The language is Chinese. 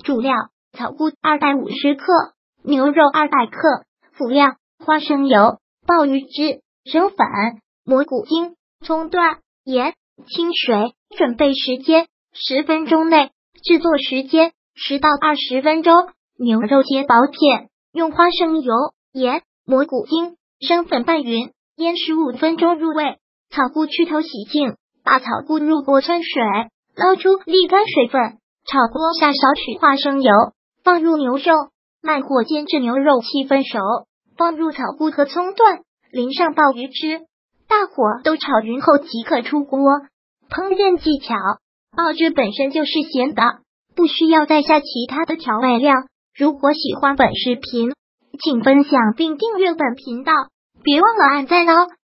主料：草菇250克，牛肉200克。辅料：花生油、鲍鱼汁、生粉、蘑菇精、葱段、盐、清水。准备时间10分钟内，制作时间10到20分钟。牛肉切薄片，用花生油、盐、蘑菇精、生粉拌匀，腌15分钟入味。草菇去头洗净，把草菇入锅汆水，捞出沥干水分。炒锅下少许花生油，放入牛肉，慢火煎至牛肉7分熟，放入草菇和葱段，淋上鲍鱼汁，大火都炒匀后即可出锅。烹饪技巧：鲍汁本身就是咸的，不需要再下其他的调味料。如果喜欢本视频，请分享并订阅本频道，别忘了按赞哦。